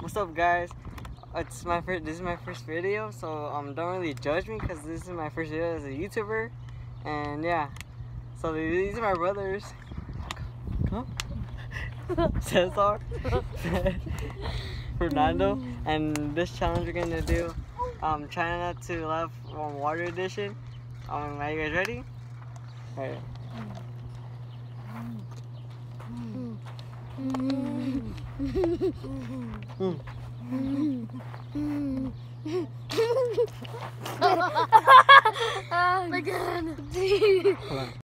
What's up, guys? It's my first. This is my first video, so don't really judge me because this is my first video as a YouTuber, and yeah. So these are my brothers. Come. Cesar, Fernando, and this challenge we're gonna do, trying not to laugh on water edition. Are you guys ready? Alright. My God. Hold on.